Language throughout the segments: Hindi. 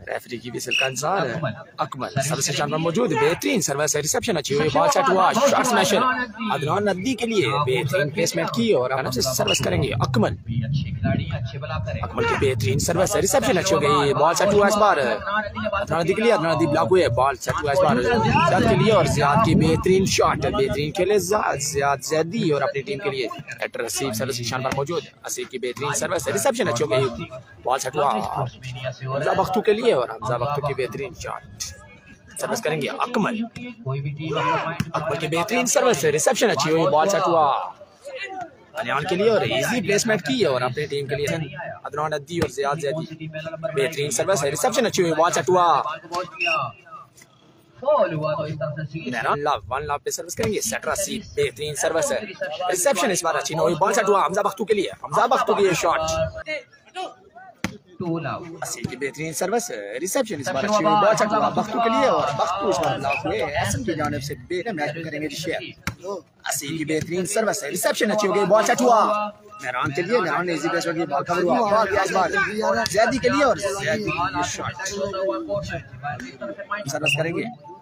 रेफरी की विसल का इंतजार है। अकमल सर्विस निशान पर मौजूद, बेहतरीन सर्विस रिसेप्शन अच्छी हुई, बॉल सेट हुआ, शॉट स्मैशर अदनान नदी के लिए बेहतरीन प्लेसमेंट की और आराम से सर्विस करेंगे अकमल। अकमल की बेहतरीन सर्विस रिसेप्शन अच्छी हो गई, बॉल सेट हुआ इस बार अदनान नदी के लिए, अदनान नदी ब्लॉक हुए, बॉल सेट हुआ इस बार जियाद के लिए और जियाद की बेहतरीन शॉट, बेहतरीन खेले जियाद जैदी और अपनी टीम के लिए हेडर रसीब सर्विस निशान पर मौजूद। असीब की बेहतरीन सर्विस रिसेप्शन अच्छी हो गई, बॉल सेट हुआ हमजा बख्तू के लिए और हमजा बख्तू की बेहतरीन शॉट सर्विस करेंगे अकमल। अकमल की बेहतरीन सर्विस रिसेप्शन अच्छी हुई, बॉल सेट हुआ अलियान के लिए और इजी प्लेसमेंट की और अपनी टीम के लिए अदनान नदी और जियाद जैदी बेहतरीन सर्विस रिसेप्शन अच्छी हुई, बॉल सेट हुआ वन लाभ पे सर्विस करेंगे सेट रसीब बेहतरीन सर्विस रिसेप्शन इस बार अच्छी न हुई, बॉल सेट हुआ हमजा बख्तू के लिए, हमजा बख्तू की शॉट असीब की बेहतरीन सर्विस रिसेप्शन इस बार अच्छी हुई, बॉल सेट हुआ बख्तू के लिए और बख्तू इस बार ब्लॉक हुए। एसएम की जानिब से बेहतर मैच करेंगे शेयर। असीब की बेहतरीन सर्विस रिसेप्शन अच्छी हो गई, बॉल सेट हुआ मेहरान के लिए, मेहरान ने इजी प्लेस की बॉल कवर हुआ, बॉल इस बार जैदी के लिए और जैदी की शॉट सर्विस करेंगे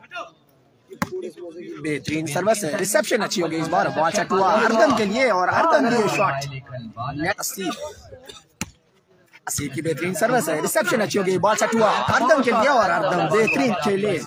बेहतरीन सर्विस रिसेप्शन अच्छी हो गई इस बार, बॉल सेट हुआ अर्दम के लिए और अर्दम की शॉट असीब की बेहतरीन सर्विस है रिसेप्शन अच्छी हो गई, बॉल सेट हुआ अर्दम के लिए और अर्दम बेहतरीन खेले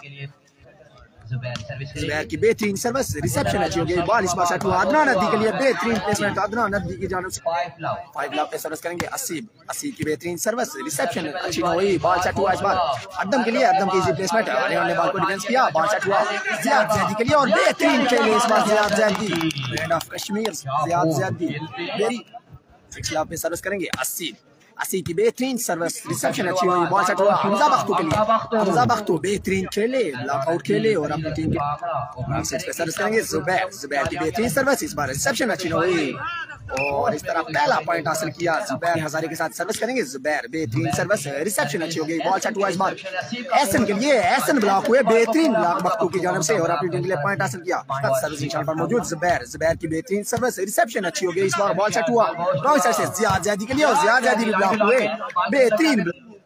जुबैर की बेहतरीन सर्विस रिसेप्शन अच्छी हो गई, बॉल इस बार सेट हुआ अदनान नदी के लिए बेहतरीन प्लेसमेंट अदनान नदी की जानिब से 5 लाख पे सर्विस करेंगे असीब। असीब की बेहतरीन सर्विस रिसेप्शन अच्छी न हुई, बॉल सेट हुआ इस बार अदम के लिए, अदम की इजी प्लेसमेंट ने बॉल को डिफेंस किया, बॉल सेट हुआ जियाद जैदी के लिए और बेहतरीन खेले इस बार जियाद जैदी ब्रांड ऑफ कश्मीर जियाद जैदी 6 लाख पे सर्विस करेंगे असीब। असीब की बेहतरीन सर्विस रिसेप्शन अच्छी हुई, बॉल सेट हुआ हमजा बख्तू के लिए, हमजा बख्तू बेहतरीन खेले ब्लॉकआउट खेले और अपनी टीम के सर्विस करेंगे जुबैर। जुबैर की बेहतरीन सर्विस इस बार रिसेप्शन अच्छी न हुई और इस तरह पहला पॉइंट हासिल किया जुबैर हजारे के साथ सर्विस करेंगे। जुबैर बेहतरीन सर्विस रिसेप्शन अच्छी हो गई, बॉल सेट हुआ इस बार एहसन के लिए, एहसन ब्लॉक हुए बेहतरीन ब्लॉक बख्तू की जानिब से और अपनी टीम के लिए पॉइंट हासिल किया। सर्विस निशान पर मौजूद जुबैर। जुबैर की बेहतरीन सर्विस रिसेप्शन अच्छी हो गई इस बार, बॉल सेट हुआ रॉन्ग साइड से जियाद जैदी के लिए और जियाद जैदी भी ब्लॉक हुए बेहतरीन।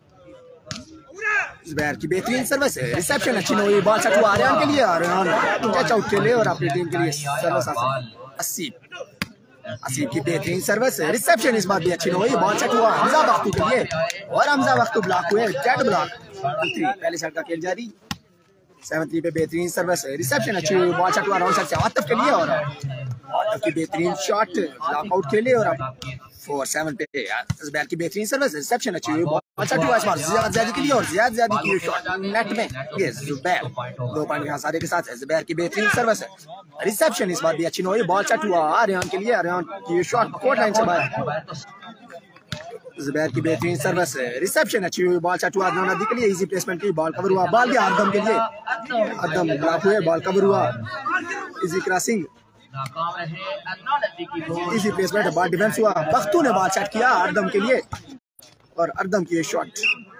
जुबैर की बेहतरीन सर्विस रिसेप्शन अच्छी न हुई, बॉल सेट हुआ आर्यन के लिए, आर्यन कैच आउट खेले और अपनी टीम के लिए सर्विस हासिल। असीब की बेहतरीन सर्विस रिसेप्शन इस बार भी अच्छी न हुई, बॉल सेट हुआ हमजा बख्तू के लिए और हमजा बख्तू ब्लॉक हुए डेड ब्लॉक। पहले सेट का खेल जारी 7-3 पे बेहतरीन सर्विस रिसेप्शन अच्छी हुई, बॉल सेट हुआ रॉन्ग साइड से आतिफ के लिए और आतिफ की बेहतरीन शॉट ब्लॉकआउट खेले और 4-7 पे जुबैर की बेहतरीन सर्विस रिसेप्शन अच्छी हुई, बॉल सेट हुआ इस बार जियाद जैदी के लिए और जियाद जैदी की शॉट नेट में ये जुबैर 2 पॉइंट के हसारे के साथ जुबैर की बेहतरीन सर्विस रिसेप्शन इस बार भी अच्छी न हुई, बॉल सेट हुआ आर्यन के लिए, आर्यन की शॉट कोर्ट लाइन से बाहर। जुबैर की बेहतरीन सर्विस रिसेप्शन अच्छी हुई, बॉल सेट हुआ अदनान नदी के लिए, इजी प्लेसमेंट की बॉल कवर हुआ, बॉल गया अदम के लिए, अदम ब्लॉक हुए, बॉल कवर हुआ easy crossing easy placement ball defence हुआ, बख्तू ने बॉल सेट किया अदम के लिए और अदम की शॉट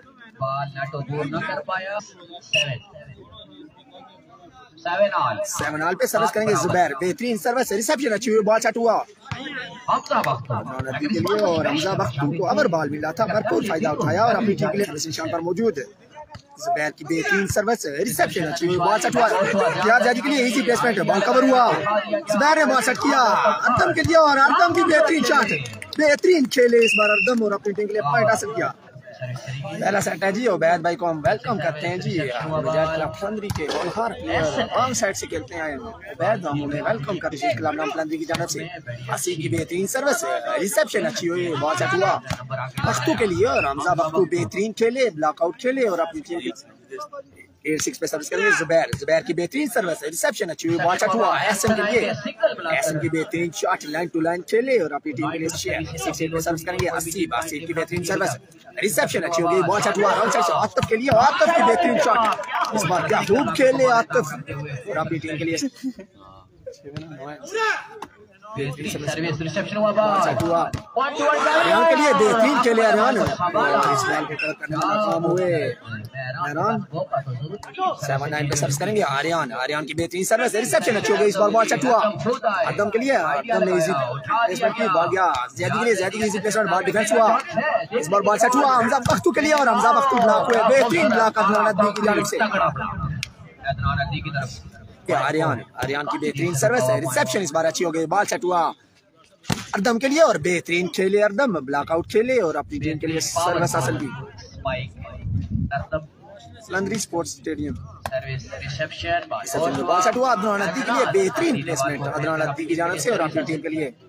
7 ऑल पे सर्विस करेंगे जुबैर। बेहतरीन सर्विस रिसेप्शन अच्छी हुई, बॉल सेट हुआ नदी के लिए और हमजा बख्तू को अवर बॉल मिला था, भरपूर फायदा उठाया और अपनी टीम के लिए निशान पर मौजूद जुबैर की बेहतरीन सर्विस रिसेप्शन अच्छी हुई, बॉल सेट हुआ जियाद जैदी के लिए, इजी प्लेसमेंट बॉल कवर हुआ, जुबैर ने बॉल सेट किया अदम के लिए और अदम की बेहतरीन शॉट बेहतरीन खेले इस बार अदम और अपनी टीम के लिए पॉइंट हासिल किया। पहला सेट है जी, उबैद भाई को हम वेलकम करते हैं जी, मुजाहिद क्लब फलंदरी के हर प्लेयर ऑन साइड से खेलते हैं, उबैद हम उन्हें वेलकम करते हैं क्लब नाम फलंदरी की जानिब से। असीब की बेहतरीन सर्विस रिसेप्शन अच्छी हुई, बॉल सेट हुआ बख्तू के लिए और हमजा बख्तू बेहतरीन खेले ब्लॉकआउट खेले और अपनी टीम के 8-6 पे सर्विस करेंगे जुबैर। जुबैर की बेहतरीन सर्विस रिसेप्शन अच्छी हुई, बॉल सेट हुआ एहसन के लिए, एहसन की बेहतरीन शॉट लाइन टू लाइन खेले और अपनी टीम के लिए 6 पे सर्विस करेंगे असीब। असीब की बेहतरीन सर्विस रिसेप्शन अच्छी हो गई, बॉल सेट हुआ रॉन्ग साइड से आतिफ के लिए और आतिफ की बेहतरीन शॉट इस बार क्या खूब खेले आतिफ और अपनी टीम के लिए सर्विस रिसेप्शन हुआ बाल हुआ आर्यन के लिए बेहतरीन खेले आर्यन इस बॉल को करने में नाकाम हुए आर्यन 7-9 पे सर्विस करेंगे आर्यन की बेहतरीन सर्विस रिसेप्शन अच्छी हो गई इस बार बॉल सेट हुआ अदम के लिए अदम ने इजी प्लेसमेंट की बॉल गया ज़ैदी के लिए ज़ैदी की इजी प्लेसमेंट बॉल डिफेंस हुआ इस बार बॉल सेट हुआ हमजा बख्तू के लिए और हमजा बख्तू ब्लॉक हुए बेहतरीन ब्लॉक अदनान नदवी की जानिब से अदनान नदवी की तरफ आर्यन की बेहतरीन सर्विस है रिसेप्शन इस बार अच्छी हो गई बॉल सेट हुआ अर्दम के लिए और बेहतरीन खेले अर्दम ब्लॉकआउट खेले और अपनी टीम के लिए सर्विस हासिल की लंदरी sports stadium service reception ball set हुआ अदनान नदवी के लिए बेहतरीन प्लेसमेंट अदनान नदवी की जानिब से और अपनी टीम के लिए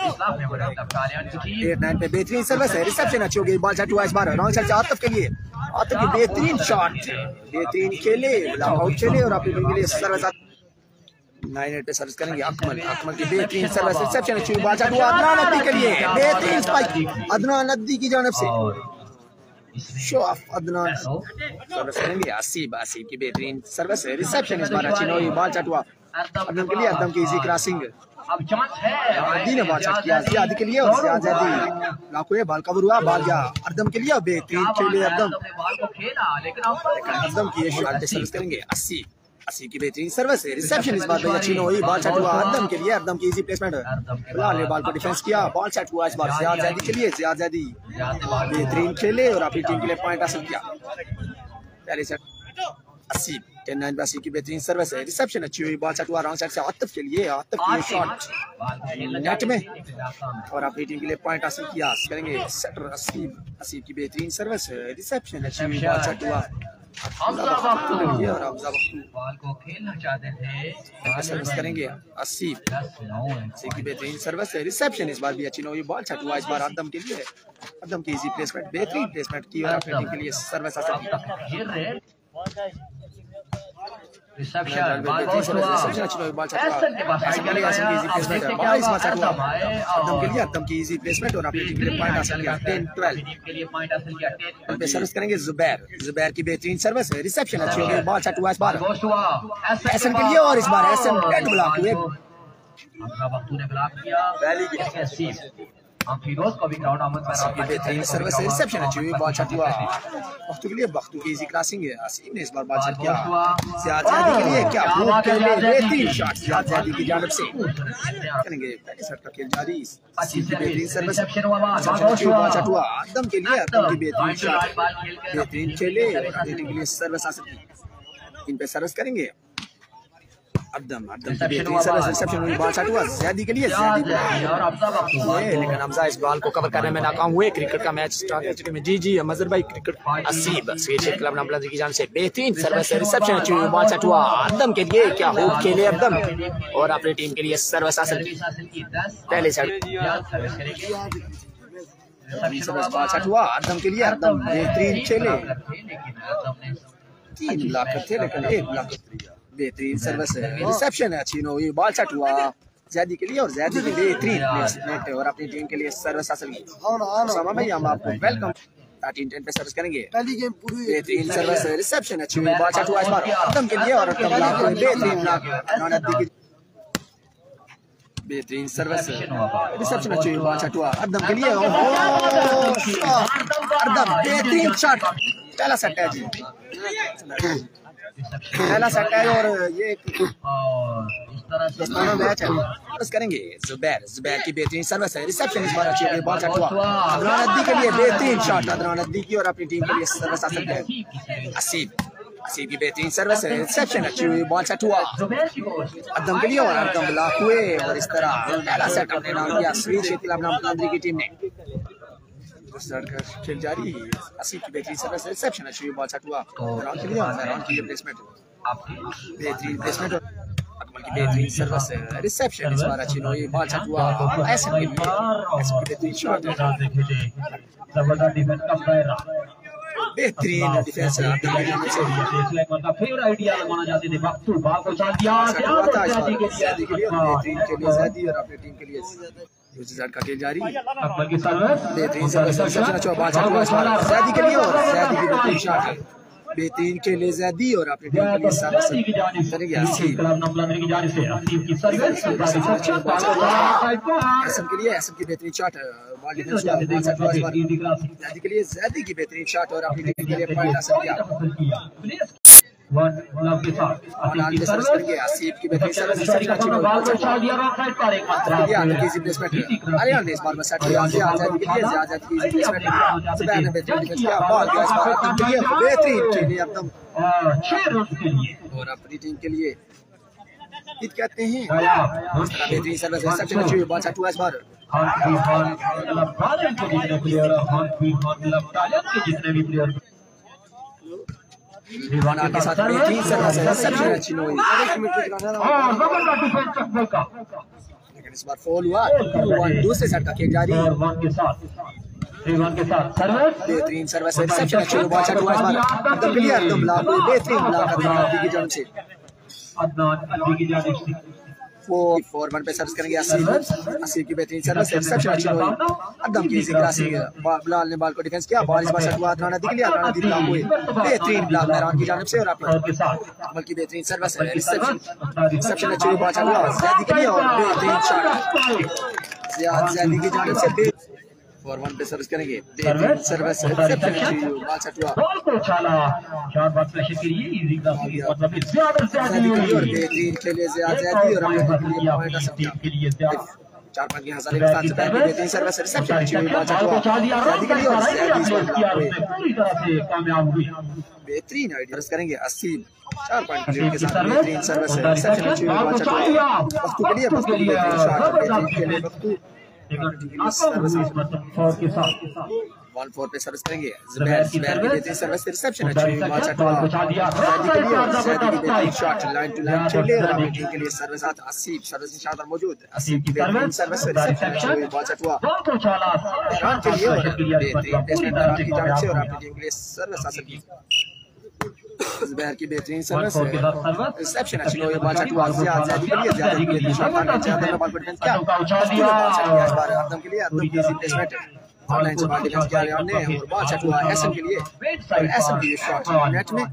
8-9 पे बेहतरीन सर्विस है रिसेप्शन अच्छी हो गई बॉल सेट हुआ इस बार रॉन्ग साइड से आतिफ के लिए आतिफ की बेहतरीन शॉट बेहतरीन खेले ब्लॉकआउट खेले और अपनी टीम के लिए सर्विस 9-8 पे सर्विस करेंगे अकमल की बेहतरीन सर्विस रिसेप्शन अच्छी बॉल सेट हुआ अदनान नदवी के लिए बेहतरीन स्पाइक अदनान नदवी की जानिब से शो ऑफ अदनान सर्विस करेंगे आसिब की बेहतरीन सर्विस है रिसेप्शन इस बार अच्छी हुई बॉल सेट हुआ अदम के लिए अदम की इजी क्रॉसिंग अब चांस है आदि ने बॉल सेट किया ज़ियादी के लिए और ज़ियादी लाखों ये बॉल कवर हुआ बॉल गया अर्दम के लिए बेहतरीन खेले अर्दम बॉल को खेला लेकिन अर्दम की शॉट पे सर्विस करेंगे 80 की बेहतरीन सर्विस है रिसेप्शन इस बार भी अच्छी हुई बॉल सेट हुआ अर्दम के लिए अर्दम की इजी प्लेसमेंट बिलाल ने बॉल को डिफेंस किया बॉल सेट हुआ इस बार ज़ियादी के लिए ज़ियादी बेहतरीन खेले और अपनी टीम के लिए पॉइंट हासिल किया पहले सेट 10-9 की बेहतरीन सर्विस है रिसेप्शन अच्छी हुई बॉल सेट हुआ रॉन्ग साइड से आतिफ के लिए आतिफ की शॉट नेट में और अपनी टीम के लिए पॉइंट हासिल किया करेंगे सेटर 80 की बेहतरीन सर्विस है रिसेप्शन अच्छी हुई बॉल सेट हुआ हमजा बॉल को खेलना चाहते थे सर्विस करेंगे 80 की बेहतरीन सर्विस है रिसेप्शन इस बार भी अच्छी हुई बॉल सेट हुआ इस बार अदम के लिए अदम की इजी प्लेसमेंट बेहतरीन प्लेसमेंट की और अपनी टीम के लिए सर्विस हासिल की रिसेप्शन बॉल एसन के पास अदम के लिए अदम की इजी प्लेसमेंट और अपनी टीम के लिए पॉइंट हासिल किया 10-12 के लिए पॉइंट हासिल किया 10 पे सर्विस करेंगे जुबैर की बेहतरीन सर्विस है रिसेप्शन अच्छी हो गई बॉल सेट हुआ इस बार एसन के लिए और इस बार एसन डेड ब्लॉक हुए वक्तू ने ब्लॉक किया हम फिरोज को भी ग्राउंड आमद पर बेहतरीन सर्विस है रिसेप्शन अच्छी हुई बॉल सेट हुआ वक्तू के लिए वक्तू की इजी क्रॉसिंग है आसिम ने इस बार बॉल सेट किया ज़ियादी के लिए क्या भूख के लिए बेहतरीन शॉट ज़ियादी की जानिब से करेंगे पहले सेट का खेल जारी अच्छी बेहतरीन सर्विस बॉल सेट हुआ अदम के लिए अदम की बेहतरीन शॉट बेहतरीन खेले अपनी के लिए सर्विस हासिल की इन पे सर्विस करेंगे अदम की बेहतरीन सर्विस रिसेप्शन हुई बॉल सेट हुआ ज़ियादी के लिए लेकिन हमजा इस बॉल को कवर करने में नाकाम हुए क्रिकेट का मैच स्टार्ट हो चुके में जी मजर भाई क्रिकेट असीब स्वेच्छित क्लब नामबंदी की जान से बेहतरीन सर्विस रिसेप्शन अच्छी हुई बॉल सेट हुआ अदम के लिए क्या होप खेले अदम और अपनी टीम के लिए सर्विस हासिल की पहले सेट बॉल सेट हुआ अदम के लिए अदम बेहतरीन खेले 3 ब्लॉक थे लेकिन 1 ब्लॉक बेहतरीन सर्विस है रिसेप्शन है अच्छी हुई बॉल सेट हुआ ज़्यादी के लिए और ज़्यादी की बेहतरीन प्लेसमेंट और अपनी टीम के लिए सर्विस हासिल की सामा भाई हम आपको वेलकम 13-10 पे सर्विस करेंगे बेहतरीन सर्विस है रिसेप्शन अच्छी हुई बॉल सेट हुआ इस बार अदम के लिए और अदम ब्लॉक हुए बेहतरीन ब्लॉक बेहतरीन सर्विस रिसेप्शन अच्छी हुई बॉल सेट हुआ अदम के लिए अदम बेहतरीन शॉट पहला सेट है जी पहला सेट है और ये दोस्ताना मैच है बस करेंगे जुबैर की बेहतरीन सर्विस है रिसेप्शन इस बार अच्छी हुई बॉल सेट हुआ अदनान नदवी के लिए बेहतरीन शॉट अदनान नदवी की और अपनी टीम के लिए सर्विस हासिल है असीब की बेहतरीन सर्विस है रिसेप्शन अच्छी हुई बॉल सेट हुआ अदम के लिए और अदम ब्लॉक हुए और इस तरह पहला सेट अपने नाम किया स्वीट शेतिला नामबंदी की टीम ने खेल जारी असीब की बेहतरीन सर्विस रिसेप्शन अच्छी हुई बॉल सेट हुआ राउंड के लिए और राउंड की प्लेसमेंट बेहतरीन प्लेसमेंट अकमल की बेहतरीन सर्विस रिसेप्शन इस बार अच्छी हुई बॉल सेट हुआ ऐसे के लिए ऐसे की बेहतरीन शॉट जबरदस्त डिफेंस का प्लेयर बेहतरीन डिफेंस फिर आइडिया लगाना चाहते थे वक्तू बॉल को चल दिया ज़्यादी के लिए बेहतरीन के लिए ज़्यादी और अपनी टीम के लिए यूज़र का खेल जारी अकमल की सर्विस बेहतरीन सर्विस रिसेप्शन अच्छा बॉल सेट हुआ ज़्यादी के लिए और ज़्यादी की बेहतरीन शॉट बेहतरीन खेले जैदी और अपनी टीम के लिए सर्विस करेंगे आसिफ एसएम के लिए एसएम की बेहतरीन शॉट बॉल डिफेंस जैदी के लिए जैदी की बेहतरीन शॉट और अपनी टीम के लिए पॉइंट हासिल किया सर्विस करेंगे आसिफ की बेहतरीन सर्विस आर्यन ने इस बार में सेट किया आजादी के लिए आजादी की प्लेसमेंट सुबह ने बेहतरीन डिफेंस किया बॉल इस बार टीम के लिए बेहतरीन खेली एकदम और अपनी टीम के लिए हिट कहते हैं बेहतरीन सर्विस रिसेप्शन अच्छी हुई बॉल शॉट हुआ इस बार दीवाना के साथ बेहतरीन सर्विस रिसेप्शन अच्छी हुई लेकिन इस बार फॉल हुआ 2-1 दूसरे सेट का खेल जारी बेहतरीन सर्विस रिसेप्शन अच्छी हुई बॉल शॉट हुआ इस बार एकदम क्लियर एकदम ब्लॉक बेहतरीन ब्लॉक की जान से 4-1 पे सर्विस करेंगे आसिफ की बेहतरीन सर्विस रिसेप्शन अच्छी हुई एकदम की इजी क्रॉसिंग बिलाल ने बॉल को डिफेंस किया बॉल इस बार शॉट हुआ अदनान नदी के लिए अदनान नदी ब्लॉक हुए बेहतरीन ब्लॉक मेहरान की जानिब से और अपने बल्कि बेहतरीन सर्विस रिसेप्शन अच्छी हुई बॉल शॉट हुआ जैदी के लिए और बेहतरीन शॉट जैदी की जानिब से 4-1 पे सर्विस करेंगे बेहतरीन सर्विस रिसेप्शन अच्छी हुई बॉल शॉट हुआ बेहतरीन खेले जैदी और अपने पॉइंट हासिल किया 4-5 के हज़ार के साथ बेहतरीन सर्विस रिसेप्शन अच्छी हुई बॉल शॉट हुआ जैदी के लिए और बेहतरीन आइडिया करेंगे आसिफ 4 पॉइंट के साथ बेहतरीन सर्विस रिसेप्शन अच्छी हुई बॉल शॉट हुआ वस्तु के लिए बेहतरीन शॉट बेहतरीन खेले वस्तु 1-4 पे सर्विस करेंगे ज़ुबैर की बेहतरीन सर्विस रिसेप्शन अच्छी हुई बॉल शॉट हुआ जैदी की बेहतरीन शॉट लाइन टू लाइन खेले और अपनी टीम के लिए सर्विस आसिफ सर्विस निशान मौजूद आसिफ की बेहतरीन सर्विस रिसेप्शन अच्छी हुई बॉल शॉट हुआ ईरान के लिए बेहतरीन प्लेसमेंट ईरान की जानिब से और अपनी टीम के लिए सर्विस हासिल की ज़ुबैर की बेहतरीन सर्विस रिसेप्शन अच्छी हुई बॉल शॉट हुआ जैदी के लिए जैदी की बेहतरीन शॉट जैदी ने बॉल को डिफेंस किया बॉल शॉट किया इस बार आदम के लिए आदम की इजी प्लेसमेंट ऑनलाइन से बॉल डिफेंस किया हमने और बॉल शॉट हुआ एसएम के लिए और एसएम की शॉट नेट में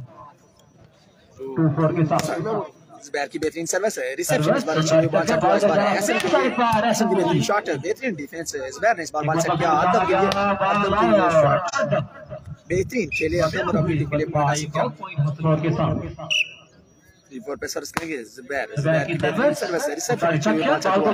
ज़ुबैर की बेहतरीन सर्विस रिसेप्शन इस बार अच्छी हुई बॉल शॉट हुआ इस बार एसएम की बेहतरीन शॉट बेहतरीन डिफेंस ज़ुबैर ने इस बार बॉल शॉट किया आदम के लिए शॉट बेहतरीन खेले आदम और अपनी टीम के लिए पॉइंट हासिल किया 3-4 पे सर्विस करेंगे ज़ुबैर की बेहतरीन सर्विस रिसेप्शन अच्छी हुई बॉल शॉट हुआ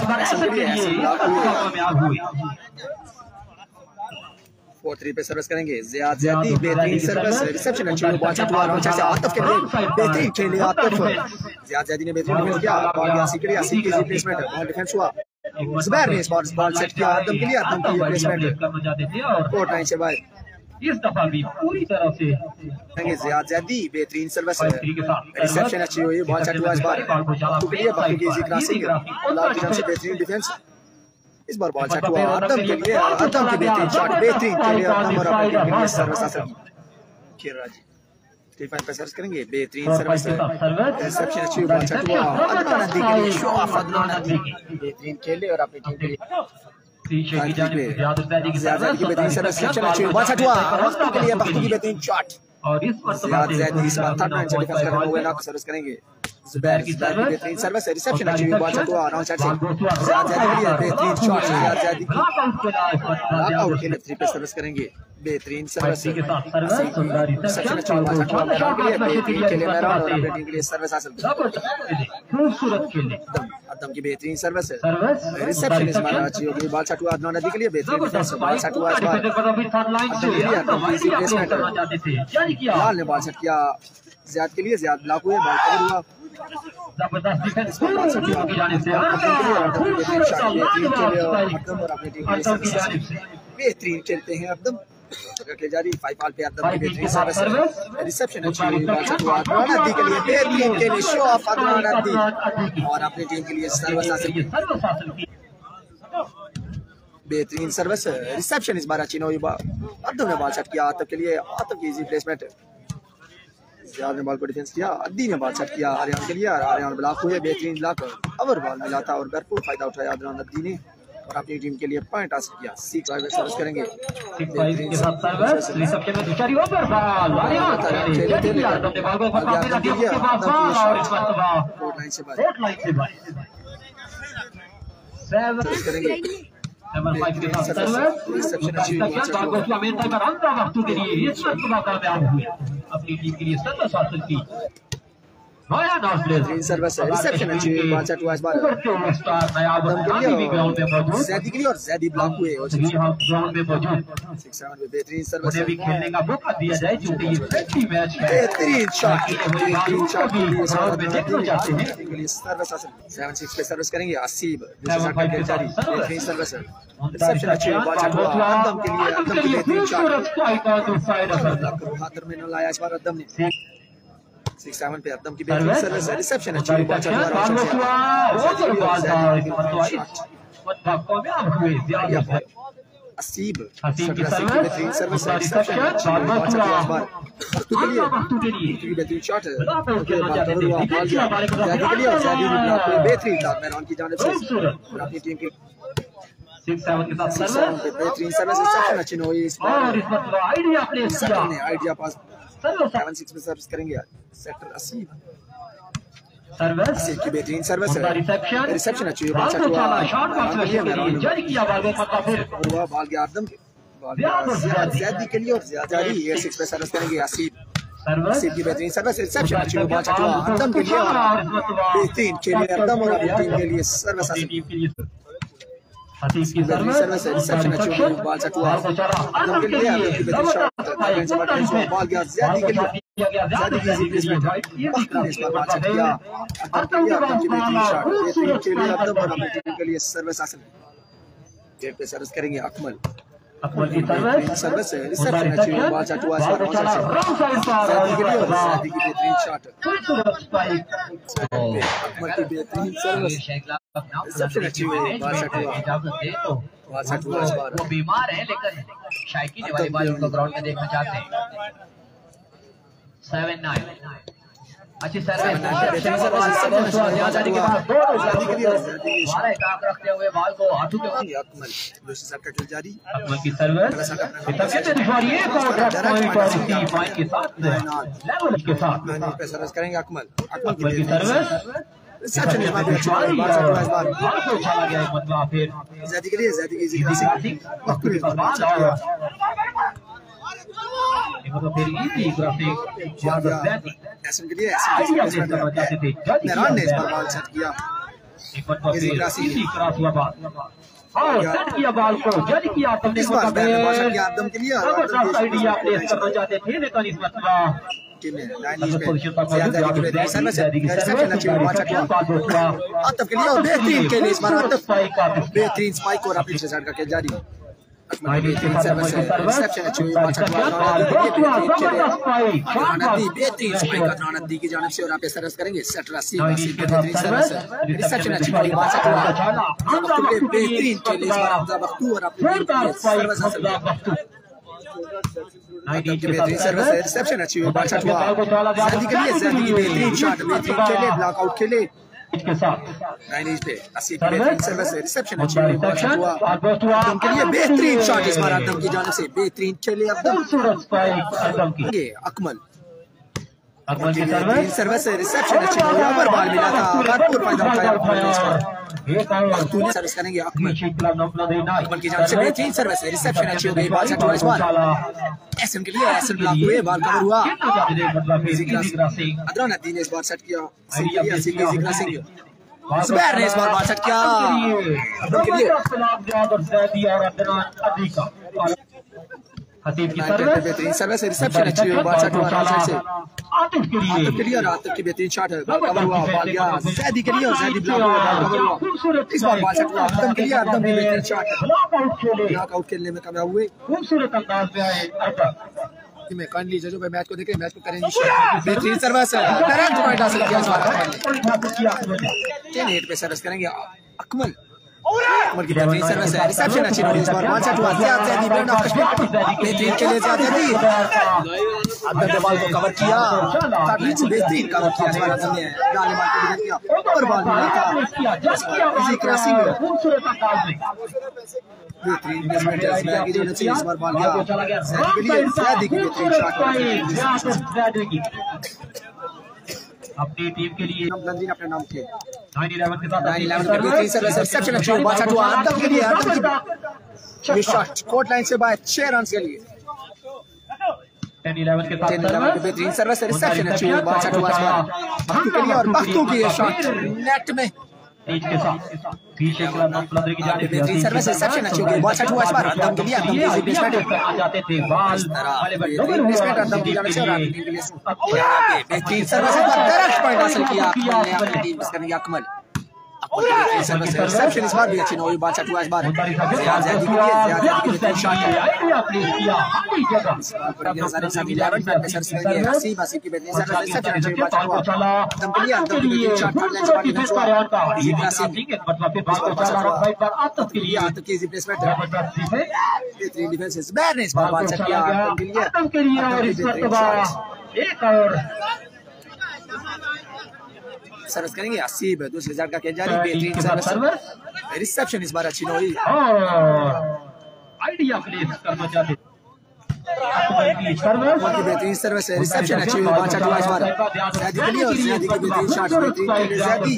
4-3 पे सर्विस करेंगे जैदी बेहतरीन सर्विस रिसेप्शन अच्छी हुई बॉल शॉट हुआ आतिफ के लिए बेहतरीन खेले आतिफ जैदी ने बेहतरीन डिफेंस किया बॉल आसिफ के लिए आसिफ की प्लेसमेंट बॉल डिफेंस हुआ ज़ुबैर ने इस बार बॉल सेट किया आदम के लिए आदम की प्लेसमेंट कोर्ट लाइन से बाहर इस दफा भी पूरी तरह से जैदी बेहतरीन सर्विस रिसेप्शन अच्छी हुई बॉल शॉट हुआ इस बार के लिए बाकी की इजी क्रॉसिंग लाल की तरफ से बेहतरीन डिफेंस इस बार बॉल शॉट हुआ आदम के लिए आदम की बेहतरीन शॉट बेहतरीन के लिए आदम और अपनी टीम के लिए सर्विस हासिल की खेराजी 3-5 पे सर्विस करेंगे बेहतरीन सर्विस रिसेप्शन अच्छी हुई बॉल शॉट हुआ अदनान नदी के लिए शो ऑफ अदनान नदी बेहतरीन खेले और अपनी टीम के लिए और इस सर्विस करेंगे ज़ुबैर की बेहतरीन सर्विस रिसेप्शन अच्छी हुई बॉल शॉट हुआ राउंड शॉट से बेहतरीन शॉट आउट के लिए 3 पे सर्विस करेंगे बेहतरीन सर्विस रिसेप्शन अच्छी हुई बॉल शॉट हुआ मेहरान के लिए बेहतरीन खेले मेहरान और अपनी टीम के लिए सर्विस हासिल खूबसूरत खेले अदम की बेहतरीन सर्विस रिसेप्शन इस बार अच्छी होगी बॉल शॉट हुआ अदनान नदी के लिए बेहतरीन डिफेंस बॉल शॉट हुआ इस बार लाल ने बॉल शॉट किया ज़ियाद के लिए ज़ियाद ब्लॉक हुए बॉल कवर हुआ जबरदस्त डिफेंस बेहतरीन खेलते हैं अदम जारी 5 बॉल पे अदम की बेहतरीन सर्विस रिसेप्शन अच्छी हुई बॉल शॉट हुआ अदनान नदी के लिए बेहतरीन के लिए शो ऑफ अदनान नदी और अपनी टीम के लिए सर्विस हासिल की बेहतरीन सर्विस रिसेप्शन इस बार अच्छी हुई अदम ने बॉल शॉट किया आतिफ के लिए आतिफ की इजी प्लेसमेंट ज़ियाद ने बॉल को डिफेंस किया अद्दी ने बॉल सेट किया आर्यन के लिए आर्यन ब्लॉक हुए बेहतरीन ब्लॉक ओवर बॉल मिला था और भरपूर फायदा उठाया अदनान नदी ने और अपनी टीम के लिए पॉइंट हासिल किया। 6-5 सर्विस करेंगे, 6-5 के साथ सर्विस रिसेप्शन में दूसरी ओवर बॉल जल्दी किया तुमने बॉल को काफी लगी उसके बाद बॉल और इस वक्त कोर्ट लाइन से बाहर 7 करेंगे। नंबर 5 के साथ सर्विस रिसेप्शन बॉल को अमीर टाइमर अंदर वक्त के लिए इस वक्त कामयाब हुए, अपनी टीम के लिए सर्विस हासिल की। सर्विस रिसेप्शन अच्छी बादशाह टू आइस बार ज़ैदी के लिए और ज़ैदी ब्लॉक हुए और 6-7 में मौजूद 6-7 में बेहतरीन सर्विस उन्हें भी खेलने का मौका दिया जाए क्योंकि ये फ्रेंडली मैच है। बेहतरीन शॉट देखना चाहते हैं। सर्विस 7-6 पे सर्विस करेंगे। आसिब बेहतरीन सर्विस रिसेप्शन अच्छी बादशाह टू आदम के लिए बेहतरीन शॉट हाथ में न लाया इस बार आदम ने। 6-7 पे अदम की बेहतरीन सर्विस है। रिसेप्शन अच्छी बादशाह असीब बेहतरीन सर्विस है। रिसेप्शन बेहतरीन शॉट है। बेहतरीन मैदान की जानिब से अपनी टीम की 6-7 के साथ सर्विस बेहतरीन सर्विस रिसेप्शन अच्छी न हुई इस बार आइडिया पास 7-6 में सर्विस करेंगे। सेक्टर 80 सर्विस की बेहतरीन सर्विस है। रिसेप्शन अच्छी है। शॉट बॉक्स में जारी किया बॉल को मतलब फिर बॉल गया आदम ज़्यादी के लिए और ज़्यादी 6 पे सर्विस करेंगे। आसिब की बेहतरीन सर्विस रिसेप्शन अच्छी है। आदम के लिए बेहतरीन खेले आदम और अपनी टीम के लिए सर्विस हसीब की सर्विस रिसेप्शन अच्छी है। बॉल चटुआ आदम के लिए बेहतरीन शॉट बॉल गया ज़्यादी के लिए ज़्यादी की रिप्लेसमेंट इस बार बॉल चट गया आदम की बेहतरीन शॉट बेहतरीन खेले आदम और अपनी टीम के लिए सर्विस हासिल गेट पे सर्विस करेंगे। अकमल की सर्विस है। रिसेप्शन अच्छी है। बॉल चटुआ ज़्यादी के लिए और ज़्यादी की बेहतरीन शॉट अकमल की बेहतरीन सर्विस रिसेप्शन अच्छी है। बॉल चटुआ वो बीमार है लेकिन शायकी ने वाली बॉल उनको ग्राउंड में देखना चाहते हैं। 7-9 अच्छी सर्विस जाने के बाद रखते हुए बॉल को हाथों के अकमल जारी अकमल की सर्विस पॉइंट के साथ लेवल के साथ सर्विस करेंगे। अकमल की सर्विस रिसेप्शन इस बार अच्छा गया मतलब फिर ज़्यादी के लिए ज़्यादी मतलब फिर इजी ग्राफिक ऐसे के लिए मैरान ने इस बार बॉल सेट किया। एक बार फिर इजी क्रॉस हुआ बॉल और सेट किया बॉल को जारी किया तुमने इस बार आदम के लिए आइडिया प्लेस करना चाहते थे लेकिन इस मतलब टीम में लाइन पे आतफ के लिए और बेहतरीन के लिए इस बार आतफ बेहतरीन स्पाइक और अपनी साइड का जारी रिसेप्शन अच्छी हुई बेहतरीन स्पाइक नदी की जानिब से और आप सर्विस करेंगे। सेटर 80 बेहतरीन सर्विस रिसेप्शन अच्छी हुई बेहतरीन के लिए इस बार हमजा बख्तू और अपनी सर्विस सर्विस है। रिसेप्शन अच्छी हुई बादशाह ज़्यादी के लिए ज़्यादी की बेहतरीन शॉट बेहतरीन खेले ब्लॉकआउट खेले के साथ 9 पे 80 की बेहतरीन सर्विस है। रिसेप्शन अच्छी हुई बादशाह आदम के लिए बेहतरीन शॉट इस बार आदम की जानिब से बेहतरीन खेले आदम की अकमल की सर्विस है। रिसेप्शन अच्छी हुई पर बॉल मिला था भरपूर फायदा उठाया सर्विस करेंगे। अकमल की जानिब से बेहतरीन सर्विस है। रिसेप्शन अच्छी हो गई बादशाह एसएम के लिए एसएम ब्लॉक हुए बॉल कवर हुआ। अदनान अद्दी ने इस बार सेट किया। जुबैर ने इस बार बॉल सेट किया अदनान के लिए हसीब की सर्विस बेहतरीन सर्विस है। रिसेप्शन अच्छी हुई बादशाह से आतिफ के लिए और आतिफ की बेहतरीन शॉट है। कवर हुआ बॉल गया ज़ैदी के लिए और ज़ैदी ब्लॉक हुआ कवर हुआ इस बार बादशाह आदम के लिए आदम की बेहतरीन शॉट नॉकआउट खेलने में कामयाब हुए। खूबसूरत अंदाज में आए में काइंडली जजों पे मैच को देखें मैच को करेंगे बेहतरीन सर्विस है। करंट पॉइंट हासिल किया इस बार 10-8 पे सर्विस करेंगे। अकमल की बेहतरीन सर्विस है। रिसेप्शन अच्छी हुई इस बार बादशाह ज़्यादी बेहतरीन के लिए ज़्यादा अदम ने बॉल को कवर किया, बेहतरीन कवर किया, डाले बॉल को डिफेंड किया, ऊपर बॉल मिला था, इजी क्रॉसिंग, बेहतरीन प्लेसमेंट है ज़ुबैर की जानब से, इस बार बॉल गया ज़ैदी के लिए, ज़ैदी की बेहतरीन शॉट अपनी टीम के लिए गंजीन अपने नाम के 9-11 के साथ 9-11 का बेहतरीन सर्विस रिसेप्शन अच्छी बॉल शॉट हुआ अदम के लिए, अदम की ये शॉट कोर्ट लाइन से बाहर 6 रन के लिए 10-11 के साथ बेहतरीन सर्विस रिसेप्शन अच्छी बॉल शॉट हुआ बख्तू के लिए और बख्तू की ये शॉट नेट में टीच के साथ पीछे की तरफ की जाने बेहतरीन सर्विस रिसेप्शन अच्छी होगी बॉल शॉट हुआ इस बार अदम के लिए, अदम की इजी प्लेसमेंट आ जाते थे बॉल बेहतरीन प्लेसमेंट अदम की जानब से और आपकी टीम के लिए बेहतरीन सर्विस डायरेक्ट पॉइंट हासिल किया अपनी टीम मिस करने अकमल रिसेप्शन इस बार भी अच्छी नहीं हुई, बॉल शॉट हुआ इस बार ज़्यादा के लिए, ज़्यादा की बेहतरीन शॉट है हसीब हसीब की बेहतरीन सर्विस रिसेप्शन अच्छी बॉल शॉट हुआ अदम के लिए, अदम की बेहतरीन शॉट थर्ड लाइन से बॉल डिफेंस हुआ इजी क्रॉसिंग आतिफ की इजी प्लेसमेंट बेहतरीन डिफेंस ज़ुबैर ने इस बार बॉल शॉट किया अदम के लिए और इस मरतबा एक और सर्विस करेंगे हसीब दूसरे साइड का खेल जारी, बेहतरीन सर्विस रिसेप्शन इस बार अच्छी नहीं हुई, आइडिया प्लेस करना चाहते बेहतरीन सर्विस रिसेप्शन अच्छी हुई, बॉल शॉट हुआ इस बार ज़ैदी के लिए और ज़ैदी की बेहतरीन शॉट बेहतरीन के लिए ज़ैदी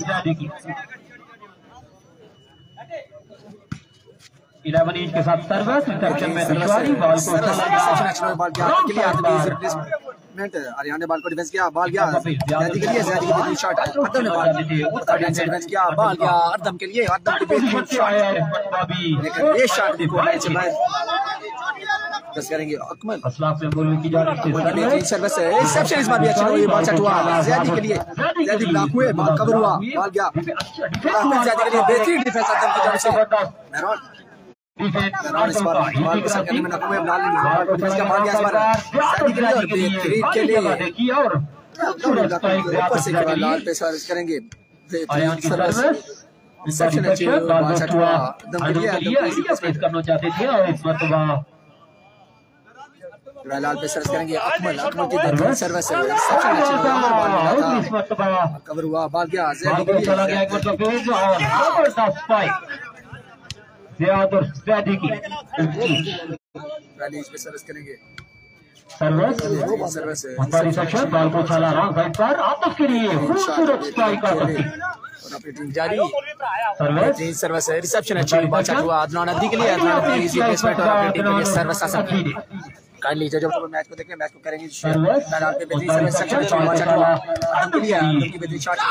11 इंच के साथ सर्विस रिसेप्शन में दिशवारी बॉल को रिसेप्शन अच्छी हुई, बॉल गया के लिए हरियाणा बॉल को डिफेंस किया, बॉल गया ज़ैदी के लिए, ज़ैदी की बेहतरीन शॉट अदम ने बॉल डिफेंस किया, बॉल गया अदम के लिए, अदम की बेहतरीन शॉट लेकिन ये शॉट भी कोर्ट लाइन से बाहर बस करेंगे अकमल बेहतरीन सर्विस रिसेप्शन इस बार भी अच्छी हुई, बॉल शॉट हुआ ज़ैदी के लिए, ज़ैदी ब्लॉक हुए, बॉल कवर हुआ, बॉल गया ज़ैदी के लिए, बेहतरीन डिफेंस अदम की जानब से मेहरान इस बार बॉल को सर करने में नाकाम है, डाल नहीं डिफेंस का बॉल गया इस बार ज़ैदी के लिए और बेहतरीन के लिए ऊपर से लाल पे सर्विस करेंगे बेहतरीन सर्विस रिसेप्शन अच्छी हुई, बॉल शॉट हुआ अदम के लिए, अदम की इजी प्लेसमेंट करना चाहते थे और इस मरतबा लाल पे सर्विस करेंगे अकमल, अकमल की बेहतरीन सर्विस रिसेप्शन अच्छी हुई, बॉल मिला था कवर हुआ, बॉल गया ज़ैदी के लिए, चला गया एक मतलब पेज और जबरदस्त स्पाइक ज़्यादा की रैली पे सर्विस करेंगे सर्विस हमारी सेक्शन बॉल को चला रहा साइड पर आतिफ के लिए खूबसूरत स्ट्राइक और अपनी टीम जारी सर्विस सर्विस रिसेप्शन अच्छी बॉल शॉट हुआ अदनान अद्दी के लिए, अदनान अद्दी इजी प्लेसमेंट और अपनी टीम के लिए सर्विस आसान कर लीजिए जो मैच को देखें मैच को करेंगे मैदान पे बेहतरीन सर्विस सेक्शन अच्छी बॉल शॉट हुआ अदम के लिए, अदम की बेहतरीन शॉट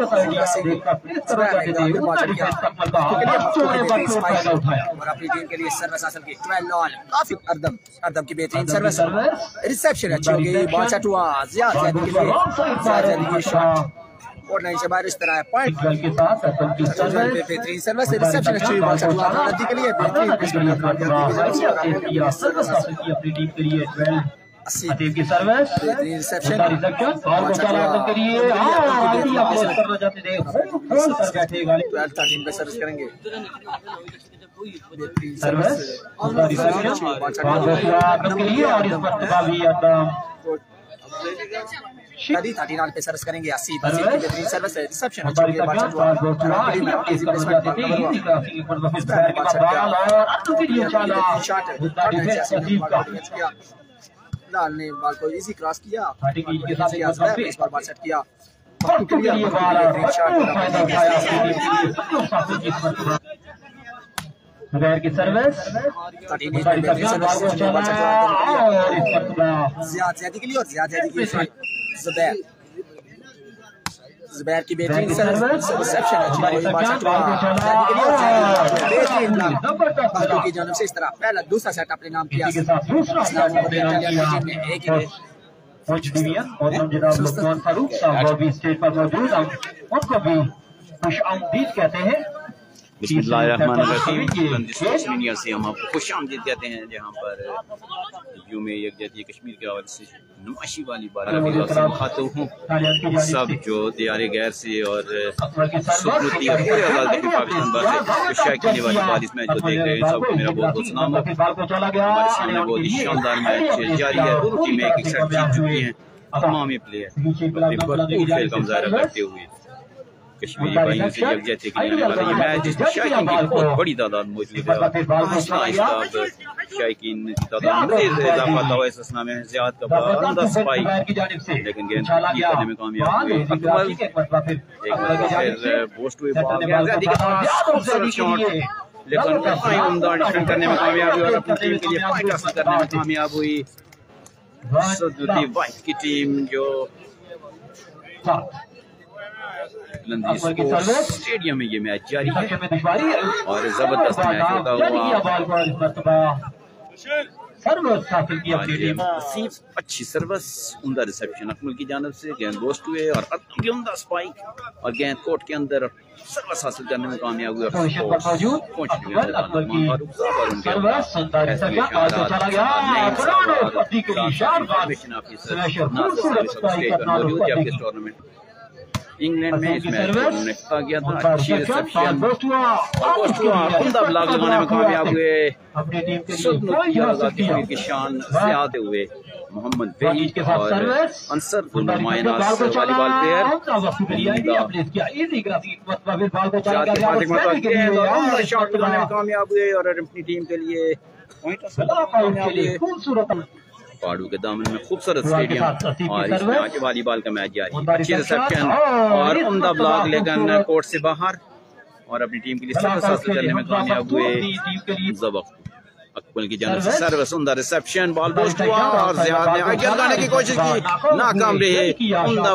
और अपनी टीम के लिए सर्विस हासिल की 12 ऑल काफी अदम की बेहतरीन सर्विस रिसेप्शन अच्छी हो गई, बॉल शॉट हुआ ज़्यादा के लिए, ज़्यादा की शॉट कोर्ट लाइन से बाहर इस तरह है पॉइंट के साथ बेहतरीन सर्विस रिसेप्शन अच्छी बॉल शॉट हुआ नदी के लिए बेहतरीन अपनी टीम के लिए 12 अतीब की सर्विस बेहतरीन रिसेप्शन बॉल को चला के लिए आइडिया प्लेस करना चाहते थे होल्ड कर बैठे गाली 12-13 पे सर्विस करेंगे बेहतरीन सर्विस रिसेप्शन बॉल के लिए और इस पर भी अदम शादी 13 पे सर्विस करेंगे 80 बेहतरीन सर्विस रिसेप्शन अच्छी हुई, बॉल शॉट हुआ इजी प्लेसमेंट लाल ने बॉल को इजी क्रॉस किया के साथ इस बार बॉल सेट किया ज़ुबैर की सर्विस ज़्यादा के लिए और ज़्यादा की ज़ुबैर की बेहतरीन रिसेप्शन अच्छी हुई, बॉल शॉट हुआ के लिए बेहतरीन की जानब से इस तरह पहला दूसरा सेट अपने नाम किया एक और जनाब लुकमान फारूक साहब वो भी स्टेज पर मौजूद हैं, उनको भी खुश आमदीद कहते हैं। बिस्मिल्लाहिर्रहमानिर्रहीम से हम आपको खुशामदीद कहते हैं, जहाँ पर यू में यकजहती कश्मीर के हवाले से नुमाइशी वाली बात खाते हूँ सब जो दियारे गैर से और सुकूती और पूरे पाकिस्तान वाले शायकीन वाली बात इस मैच को देख रहे हैं, सबको मेरा बहुत बहुत सलाम। हमारे सामने बहुत ही शानदार मैच जारी है, दोनों टीमें एक साथ जीत चुकी हैं। तमाम ही प्लेयर अपने भरपूर खेल का मुजाहरा करते हुए कश्मीरी भाइयों से यकजहती के लिए वाला ये मैच जिसमें शायकीन की बहुत बड़ी तादाद मौजूद है। शायकीन की तादाद में इजाफा हुआ इस असना में ज़ियाद का बड़ा स्पाइक, लेकिन गेंद करने में कामयाब हुए। अकमल एक फिर पोस्ट हुए बॉल ज़ियादी के पास खूबसूरत शॉट, लेकिन उम्दा डिफेंड करने में कामयाब हुई और अपनी टीम के लिए पॉइंट हासिल करने में कामयाब हुई। सदुद्दीन वाइट की टीम जो स्टेडियम में ये मैच जारी है और जबरदस्त मैच होता हुआ अच्छी सर्विस, उम्दा रिसेप्शन अकमल की जानब से, गेंद गोस्ट हुए और उम्दा स्पाइक और गेंद कोर्ट के अंदर सर्विस हासिल करने में कामयाब हुए। टूर्नामेंट इंग्लैंड में इस मैच को उन्होंने हिस्सा किया था। अच्छी रिसेप्शन उम्दा ब्लॉक लगाने में कामयाब हुए। की शान ज़्यादा हुए मोहम्मद वहीद और अंसर वॉलीबॉल प्लेयर शॉट लगाने में कामयाब हुए और अपनी टीम के लिए पहाड़ों के दामन में खूबसूरत स्टेडियम और इसमें आज वॉलीबॉल का मैच जारी है। अच्छी रिसेप्शन और उम्दा ब्लॉक लेकिन कोर्ट से बाहर और अपनी टीम के लिए सर्विस हासिल करने में कामयाब हुए। अकमल की जानिब से सर्विस, उम्दा रिसेप्शन, बॉल पोस्ट हुआ और ज़ियाद ने आगे लगाने की कोशिश की, नाकाम रहे। उम्दा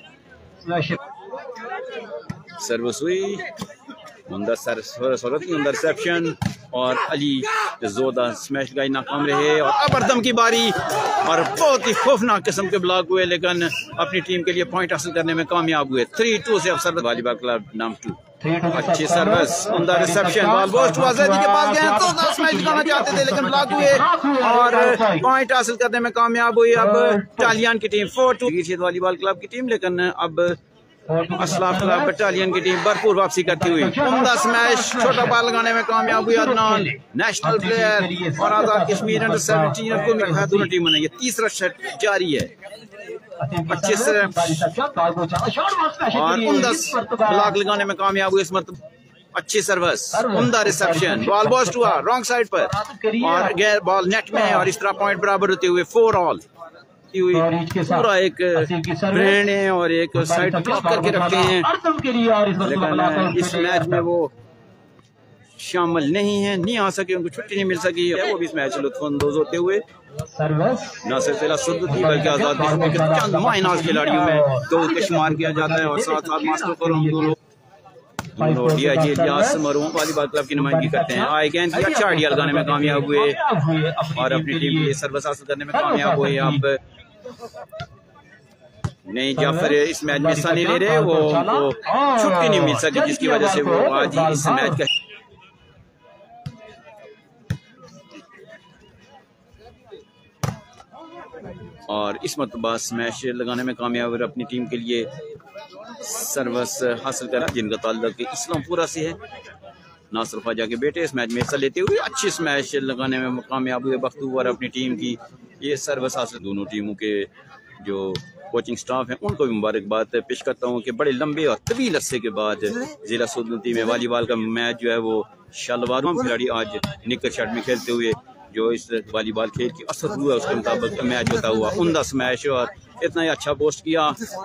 सर्विस हुई, उम्दा रिसेप्शन और अली जोदा स्मैश लगाई, नाकाम रहे। और अबरदम की बारी और बहुत ही खौफनाक किस्म के ब्लॉक हुए, लेकिन अपनी टीम के लिए पॉइंट हासिल करने में कामयाब हुए। 3-2 से अफसर वॉलीबॉल क्लब नाम 2। अच्छी सर्विस, उम्दा रिसेप्शन, बॉल पोस्ट हुआ, ज़ैदी के पास गए तो स्मैश लगाना चाहते थे लेकिन ब्लॉक हुए और पॉइंट हासिल करने में कामयाब हुई। अब बटालियन की टीम 4-2 वॉलीबॉल क्लब की टीम, लेकिन अब असलाफ क्लब बटालियन की टीम भरपूर वापसी करती हुई। उम्दा स्मैश, छोटा बॉल लगाने में कामयाब हुई अदनान, नेशनल प्लेयर और आजाद कश्मीर अंडर-17 को मिला दोनों टीमों ने। ये तीसरा सेट जारी है। अच्छे से और उम्दा ब्लॉक लगाने में कामयाब हुई इस मरतबा। अच्छी सर्विस, उम्दा रिसेप्शन, बॉल पोस्ट हुआ रॉन्ग साइड पर और बॉल नेट में और इस तरह पॉइंट बराबर होते हुए 4 ऑल पूरा एक ब्रेन है और एक साइड ब्लॉक करके रखते हैं, लेकिन इस मैच में वो शामिल नहीं है, नहीं आ सके, उनको छुट्टी नहीं मिल सकी। वो भी इस मैच से लुत्फानंदोज होते हुए न सिर्फ सदुद्दीन बल्कि आजाद कश्मीर के चंद माइनाज खिलाड़ियों में तो शुमार किया जाता है और साथ साथ मास्टर पर हम दोनों डीआईजी इलियास मरूम वॉलीबॉल क्लब की नुमाइंदगी करते हैं। आई गेंद की अच्छा आइडिया लगाने में कामयाब हुए और अपनी टीम के लिए सर्विस हासिल करने में कामयाब हुए। अब नहीं जाफर इस मैच में हिस्सा नहीं ले रहे, वो छुट्टी नहीं मिल सकी जिसकी वजह से वो आज इस मैच का और इस मरतबा स्मैश लगाने में कामयाब और अपनी टीम के लिए सर्विस हासिल करा, जिनका ताल्लुक इस्लामपुरा से है। नासिर ख्वाजा के बेटे इस मैच में हिस्सा लेते हुए अच्छी स्मैश लगाने में कामयाब हुए बख्तूवर अपनी टीम की ये सर्विस हासिल। दोनों टीमों के जो कोचिंग स्टाफ हैं उनको भी मुबारकबाद पेश करता हूँ कि बड़े लंबे और तवील अरसे के बाद जिला सदुद्दीन में वॉलीबॉल का मैच जो है वो शलवारों खिलाड़ी आज निकर शर्ट में खेलते हुए जो इस वॉलीबॉल खेल की असर हुआ उसके मुताबिक मैच होता हुआ उम्दा स्मैश और इतना ही अच्छा पोस्ट किया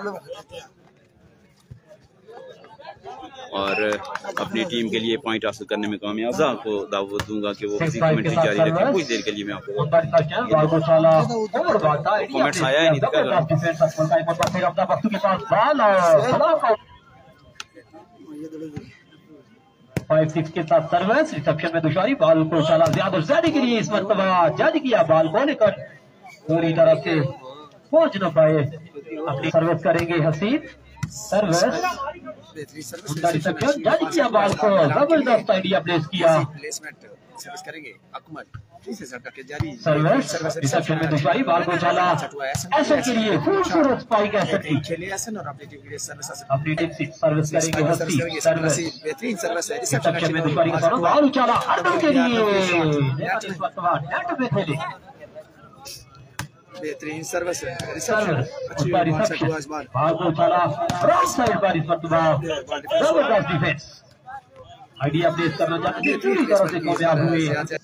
और अपनी टीम के लिए पॉइंट हासिल करने में कामयाब। को दावत दूंगा कि वो किसी कमेंट्री जारी रखें, कुछ देर के लिए मैं आपको कमेंट्स आया है नहीं तो के साथ सर्विस रिसेप्शन में दुशारी, बॉल को चला ज़्यादा के लिए इस मरतबा जारी किया, बॉल को लेकर पूरी तरह से पहुंच न पाए। अपनी सर्विस करेंगे हसीब, सर्विस बेहतरीन सर्विस उनका रिसेप्शन जारी किया बॉल को, जबरदस्त आइडिया प्लेस किया। प्लेसमेंट सर्विस करेंगे अकमल, इसे सर के जारी सर्विस रिसेप्शन में दुश्वारी, बॉल को उछाला एसन के लिए, खूबसूरत स्पाइक एसन की। खेले एसन और अपनी टीम के लिए सर्विस अपनी टीम से सर्विस करेंगे हस्ती। सर्विस बेहतरीन सर्विस है, रिसेप्शन में दुश्वारी का सामना, बॉल उछाला अंडर के लिए, इस वक्त नेट में खेले। बेहतरीन सर्विस है, सर्विस उसका रिसेप्शन, बॉल को उछाला रॉन्ग साइड पर, इस वक्त जबरदस्त डिफेंस, आइडिया प्लेस करना चाहते थे, पूरी तरह से कामयाब हुए।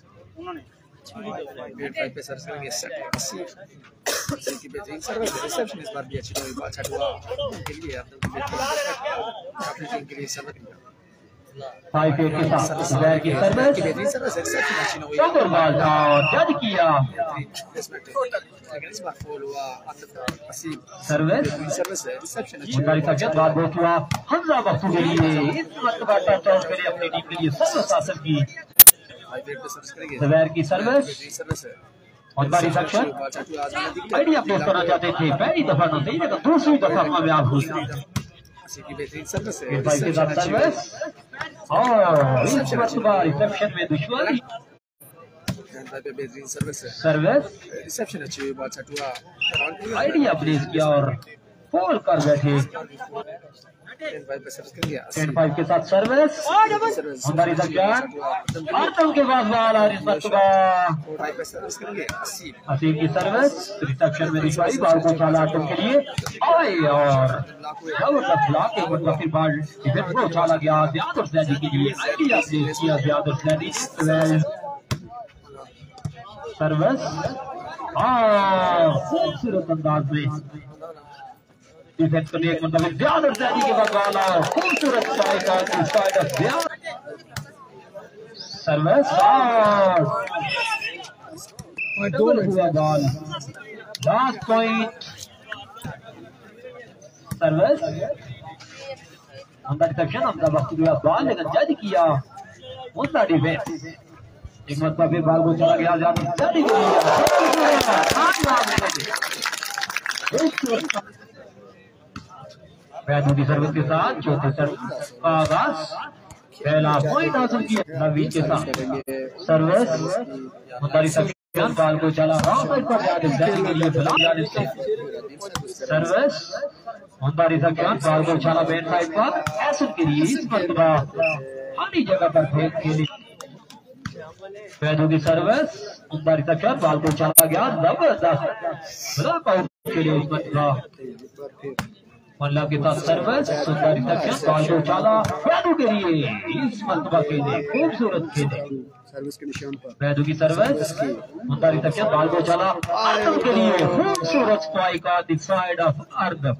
पे सर्विस करेंगे सेट 80 की बेहतरीन सर्विस है, रिसेप्शन इस बार भी अच्छी हुई, बहुत अच्छा हुआ के लिए अपनी टीम के लिए सर्विस 5-8 के साथ जैर की सर्विस, बेहतरीन सर्विस है, रिसेप्शन अच्छी हुई, सुंदर बॉल था और जज किया। लेकिन इस बार फॉल हुआ 80 सर्विस सर्विस है, रिसेप्शन अच्छी उनका रिसेप्शन, बाद बहुत हुआ हमजा वक्त के लिए, इस वक्त टच आउट के लिए अपनी टीम के लिए सर्विस हासिल की। जैर की सर्विस और रिसेप्शन, आइडिया प्लेस करना चाहते थे, पहली दफा न सही लेकिन दूसरी दफा कामयाब हुई। बेहतरीन सर्विस है, के साथ सर्विस और इस वक्त रिसेप्शन में दुश्वारी। बेहतरीन सर्विस है, सर्विस रिसेप्शन अच्छी हुई, बहुत अच्छा हुआ, आइडिया प्लेस किया और फॉल कर बैठे। 10-5 के साथ सर्विस, हमारी रिसेप्शन आतम के बाद बॉल और इस वक्त असीम की सर्विस, रिसेप्शन में दुश्वारी, बॉल को उछाला आतम के लिए आए और जबरदस्त ब्लॉक, एक मतलब फिर बॉल डिफेंस में उछाला गया ज़ियादर ज़ैदी के लिए, आइडिया प्लेस किया ज़ियादर ज़ैदी। सर्विस और खूबसूरत अंदाज में डिफेंस करने, एक मतलब ज़ियादर ज़ैदी के बाद बॉल और खूबसूरत स्ट्राइक और साइड ऑफ ज़ियादर। सर्विस और हुआ बॉल, लास्ट पॉइंट। सर्विस हमदा रिसेप्शन, हमदा वक्त हुआ बॉल लेकिन जज किया उसका डिफेंस, एक मतलब फिर बॉल को चला गया ज़्यादा ज़्यादा वैद्य की सर्विस के साथ चौथे सर्विस का आगाज, पहला पॉइंट हासिल किया नवीन के साथ। सर्विस मुतारी सफियान, बॉल को चला रॉन्ग साइड पर जानिब ज़ैदी के लिए, सर्विस मुतारी सफियान, बॉल को चला बैक साइड पर एसन के लिए, इस मरतबा खाली जगह पर फेंक खेली। वैद्य की सर्विस, मुतारी सफियान, बॉल को चला गया जबरदस्त ब्लॉक आउट के लिए, इस मरतबा मल्ला के साथ सर्विस, सुंदर रिसेप्शन, बॉल को उछाला वैदू के लिए, इस मरतबा खेले खूबसूरत खेले। सर्विस के निशान पर वैदू की सर्विस, सुंदर रिसेप्शन, बॉल को उछाला आर्दम के लिए, खूबसूरत strike on the side off आर्दम।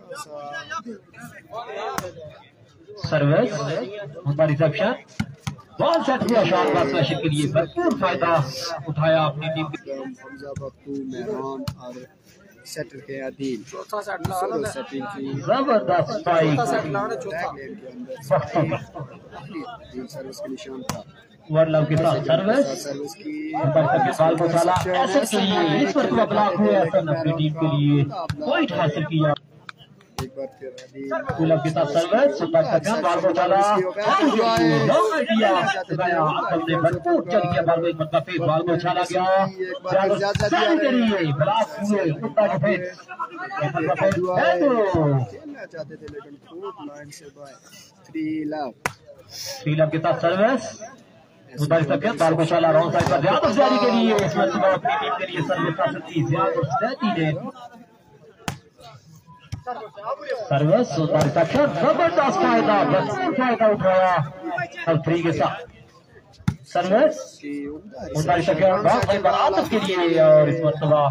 सर्विस सुंदर रिसेप्शन, बॉल सेट हुआ शानदार स्मैशिंग के लिए, भरपूर फायदा उठाया अपनी टीम। सेटर के अधीन जबरदस्त स्ट्राइक सर्विस के निशान पर वर्ल्ड के साथ सर्विस, बॉल को उछाला एसन के लिए, इस पर ब्लॉक हुआ एसन अपनी टीम के लिए पॉइंट हासिल किया। एक बार फिर गुलाब के साथ सर्विस, सुंदर सफियान, बॉल को उछाला लॉन्ग आइडिया लगाया, हमने भरपूर चल किया बॉल को, एक मतलब फिर बॉल को उछाला गया ज़्यादा के लिए, ब्लॉक हुए कुत्ता डिफेंस, खेलना चाहते थे लेकिन फुट लाइन से बाय 3 लव के साथ सर्विस, मुतारी सफियान, बॉल को उछाला रॉन्ग साइड पर ज़्यादा ज़ैदी के लिए, इस मरतबा अपनी टीम के लिए सर्विस हासिल की ज़्यादा ज़ैदी ने। सर्विस सुंदर रिसेप्शन, जबरदस्त फायदा, भरपूर फायदा उठाया और 3 के साथ सर्विस, मुंदा रिसेप्शन रॉन्ग साइड पर आतफ के लिए और इस मरतबा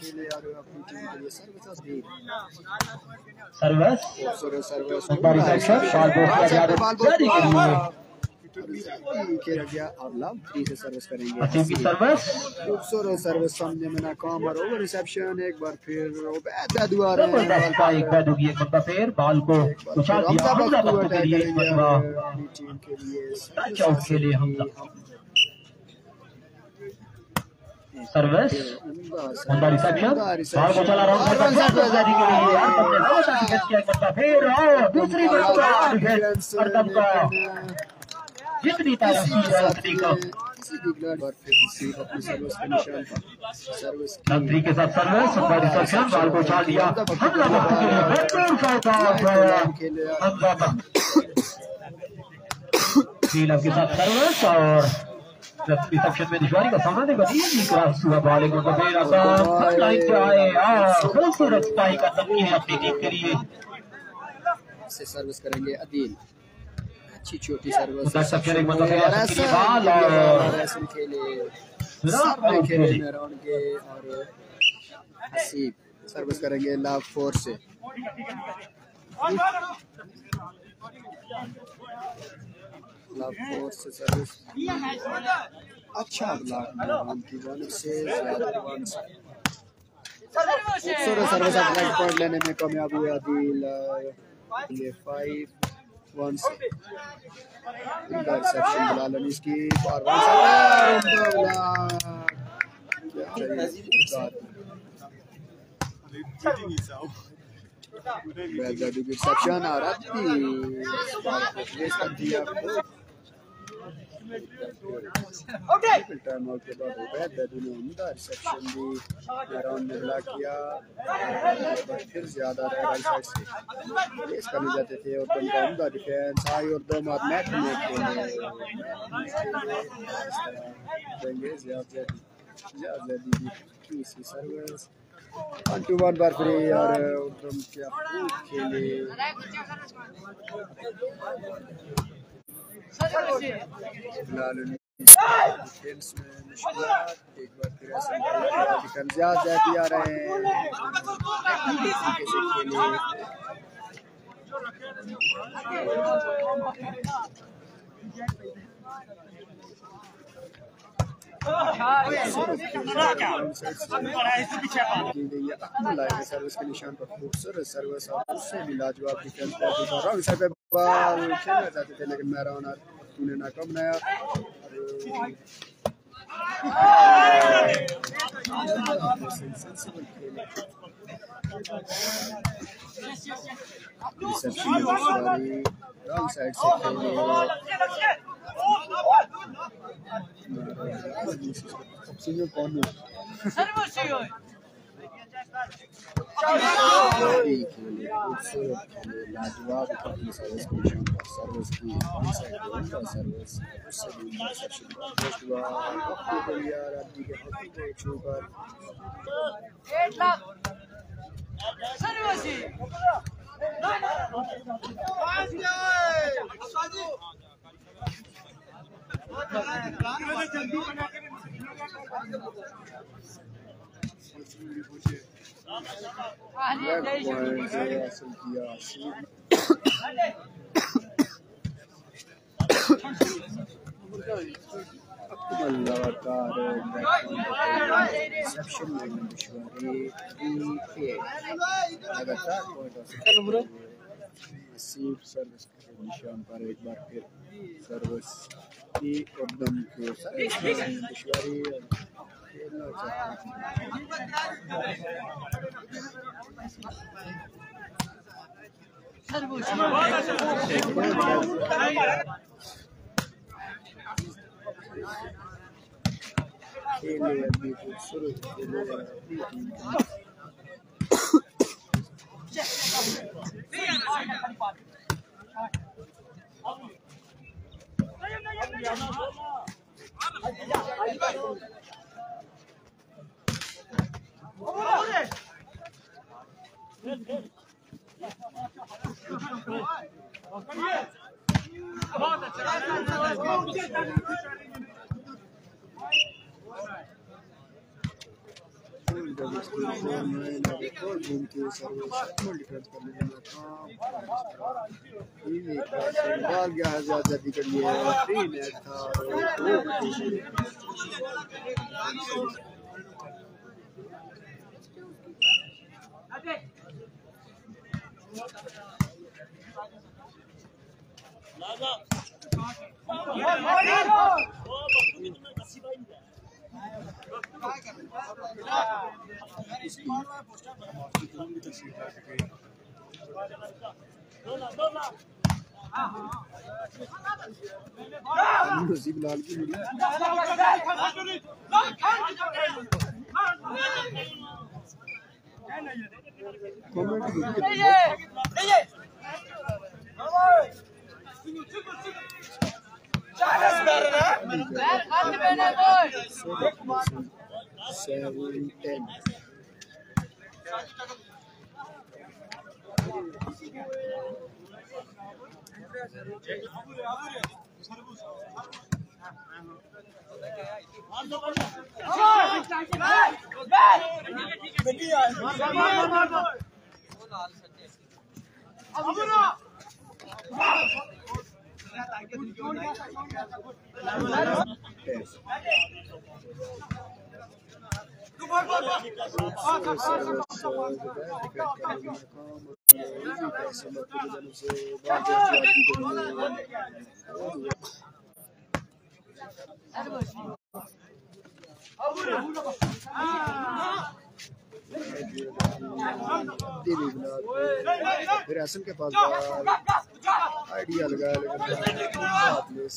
सर्विस, मुंदा रिसेप्शन, बॉल को ज़्यादा के लिए खेला गया और लव 3 से सर्विस करेंगे। असीम की सर्विस, खूबसूरत सर्विस सामने में नाकाम और ओवर रिसेप्शन, एक बार फिर जबरदस्त स्ट्राइक वैदू की, एक मतलब फिर बॉल को उछाल दिया हमजा वक्त के लिए, इस मरतबा टीम के लिए टच आउट खेले हमजा। सर्विस, मुंदा रिसेप्शन, बॉल को चला रॉन्ग साइड पर ज़्यादा के लिए, डिफेंस किया एक बार फिर और दूसरी मरतबा डिफेंस अर्दम का जितनी तारीफ की जाए उतनी कम। नंत्री के साथ सर्विस सुंदर रिसेप्शन बॉल को उछाल दिया हमला वक्त के लिए बेहतरीन शॉट ऑफ नीलम के साथ सर्विस और रिसेप्शन में दुश्वारी का सामना देखा क्रॉस हुआ बॉलिंग को फिर आसान लाइन पे आए और खूबसूरत स्पाइक का तब है अपनी टीम के लिए से सर्विस करेंगे अदील अच्छी छोटी सर्विस रिसेप्शन एक मतलब है बॉल और ऐसे खेले सामने खेले राउंड के और हसीब सर्विस करेंगे लव फोर से लव फोर से सर्विस अच्छा ब्लॉक उनकी जानिब से ज्यादा खूबसूरत सर्विस नेक्स्ट पॉइंट लेने में कामयाब हुए आदिल ये 5-1 से रिसेप्शन बुलालन इसकी फॉरवर्ड रिसेप्शन और टाइम आउट के बाद बेदू ने उम्दा रिसेप्शन भी राउंड में मिला किया फिर ज्यादा राइट साइड से रेस करने जाते थे और उनका उम्दा डिफेंस आई और दो मार नेट में खेलेंगे ज्यादा सी सर्विस 1-2-1 बार फ्री और उधम क्या खेले डिफेंस में मुश्किलात एक बार फिर ऐसा ज्यादा आ रहे हैं सर्विस के निशान पर खूबसूरत सर्विस और उससे भी लाजवाब डिफेंस पे बॉल खेलना चाहते थे लेकिन मैरान तूने नाकाम बनाया रॉन्ग साइड से खेले कौन लाजवाब सर्विस की सर्विस लगातार सर्विस के निशान पर एक बार फिर सर्विस की उद्यम को सर्विस दुश्वारी खेलना खेले अभी खूबसूरत खेले आजादी के लिए बिलाल की फिर हसन के पास आइडिया लगाया लेकिन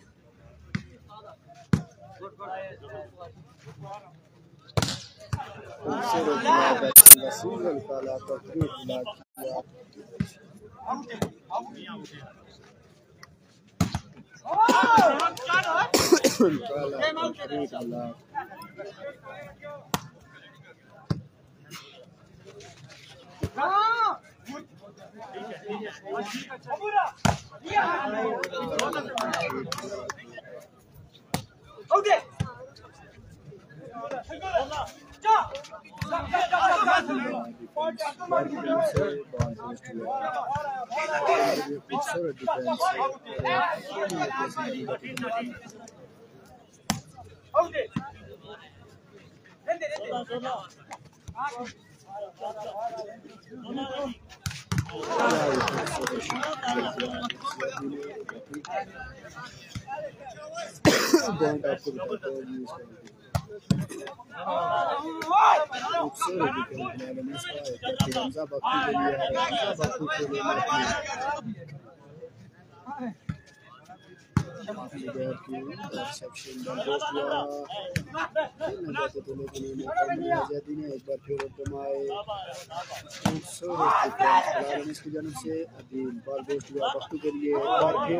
इसकी जन्म से अदील बाल दोस्त हुआ वक्त के लिए और फिर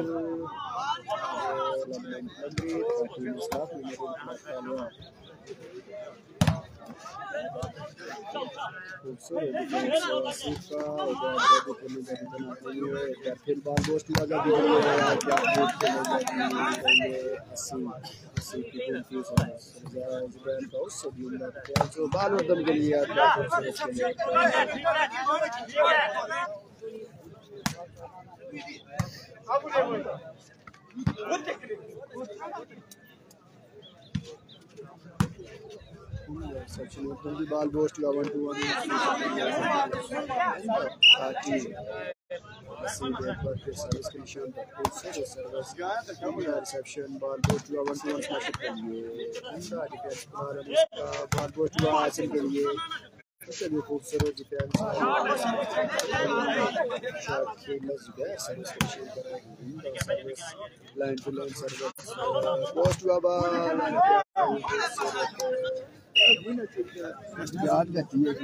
फिर बाल दोस्त हुआ बाल वदम के लिए बाल दोस्त हुआ 1-2-1 सर्विस के निशान पर रिसेप्शन बाल दोस्त हुआ 1-2-1 स्मैश के लिए बाल दोस्त हुआ हासिल के लिए भी खूबसूरत defence service service line to line service post हुआ बाल याद करती है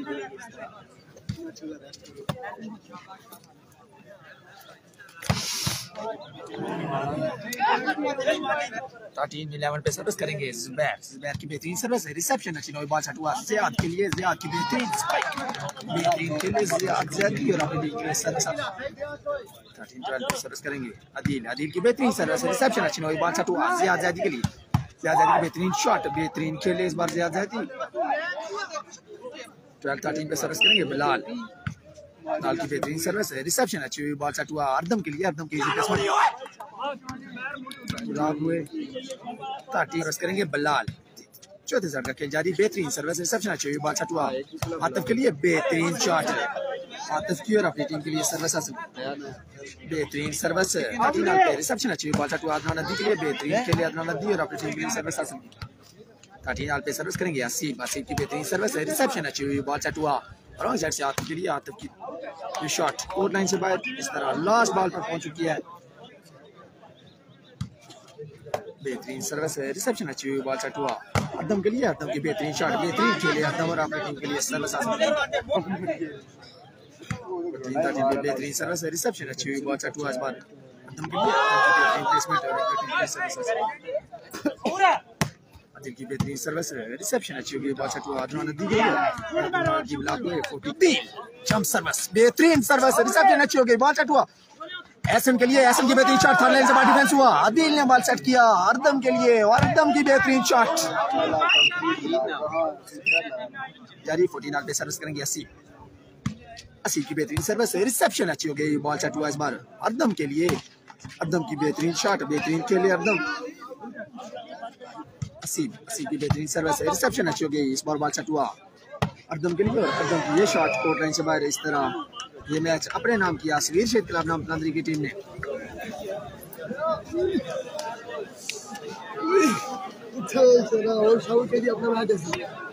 13-11 पे सर्विस करेंगे जुबैर की बेहतरीन सर्विस है रिसेप्शन अच्छी नई बॉल शॉट हुआ ज़ियाद के लिए ज़ियाद की बेहतरीन स्पाइक बेहतरीन के लिए ज़ियाद की और अपनी के सर्विस 13-12 पे सर्विस करेंगे अदील की बेहतरीन सर्विस रिसेप्शन अच्छी नई बॉल शॉट हुआ ज़ियाद के लिए ज़ियाद की बेहतरीन शॉट बेहतरीन खेले इस बार ज़ियाद 12-13 पे सर्विस करेंगे बिलाल की बेहतरीन सर्विस है रिसेप्शन अच्छी हुई बॉल शॉट हुआ अर्दम के लिए अर्दम के हुए 13 सर्विस करेंगे बिलाल चौथे शॉट का खेल जारी बेहतरीन सर्विस रिसेप्शन अच्छी हुई बॉल शॉट हुआ आतिफ के लिए बेहतरीन शॉट आतिफ की और अपनी टीम के लिए सर्विस हासिल बेहतरीन सर्विस रिसेप्शन अच्छी हुई बॉल शॉट हुआ अदनान नदी के लिए बेहतरीन खेले अदनान नदी और अपनी टीम के लिए सर्विस हासिल 13 पे सर्विस करेंगे आसिफ की बेहतरीन सर्विस है रिसेप्शन अच्छी हुई बॉल शॉट हुआ रॉन्ग साइड से आतिफ के लिए, आतिफ की ये शॉट कोर्ट लाइन से बाहर, इस तरह लास्ट बॉल पर पहुंच चुकी है। बेहतरीन सर्विस है, रिसेप्शन अच्छी हुई, बॉल सेट हुआ अदम के लिए, अदम की बेहतरीन शॉट, बेहतरीन खेले अदम और अपनी टीम के लिए सर्विस बेहतरीन सर्विस है, रिसेप्शन अच्छी हुई, बॉल सेट हुआ इस बार अदम के लिए, बेहतरीन प्लेसमेंट है, अदम की बेहतरीन सर्विस है, रिसेप्शन अच्छी हुई, बॉल सेट हुआ अदनान दी गई है, अदनान की ब्लॉक में 43 जंप सर्विस, बेहतरीन सर्विस, रिसेप्शन अच्छी हो गई, बॉल सेट हुआ एसएम के लिए, एसएम की बेहतरीन शॉट, थर्ड लाइन से बाहर डिफेंस हुआ, आदिल ने बॉल सेट किया अर्दम के लिए और अर्दम की बेहतरीन शॉट जारी 14 पे सर्विस करेंगे 80 की बेहतरीन सर्विस है, रिसेप्शन अच्छी हो गई, बॉल सेट हुआ इस बार अर्दम के लिए, अर्दम की बेहतरीन शॉट, बेहतरीन खेले अर्दम 80 की बेहतरीन सर्विस है, रिसेप्शन अच्छी हो गई, इस बार बॉल सेट हुआ अर्दम के लिए और अर्दम की ये शॉट कोर्ट लाइन से बाहर। इस तरह ये मैच अपने नाम किया सवीर शेख क्लब नाम तंदरी की टीम ने। अपना